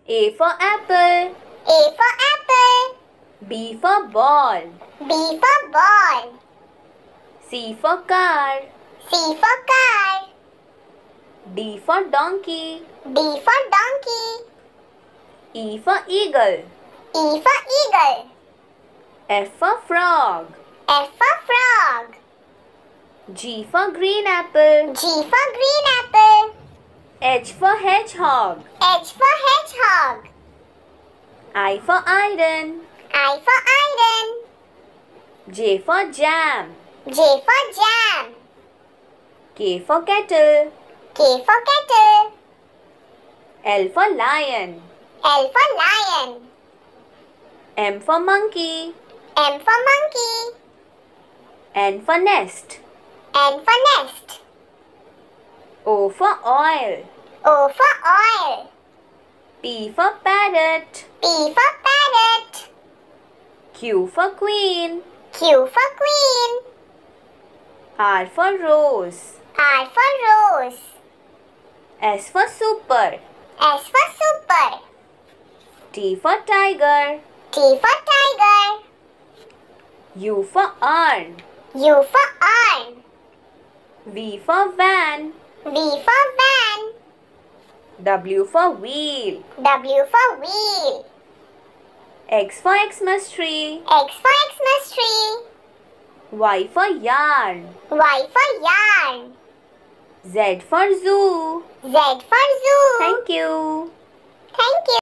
A for apple. A for apple. B for ball. B for ball. C for car. C for car. D for donkey. D for donkey. E for eagle. E for eagle. F for frog. F for frog. G for green apple. G for green apple. H for hedgehog. H for hedgehog. I for iron. I for iron. J for jam. J for jam. K for kettle. K for kettle. L for lion. L for lion. M for monkey. M for monkey. N for nest. N for nest. O for oil. O for oil. P for parrot. P for parrot. Q for queen. Q for queen. R for rose. R for rose. S for super. S for super. T for tiger. T for tiger. U for urn. U for urn. V for van. V for van. W for wheel. W for wheel. X for Xmas tree. X for Xmas tree. Y for yarn. Y for yarn. Z for zoo. Z for zoo. Thank you. Thank you.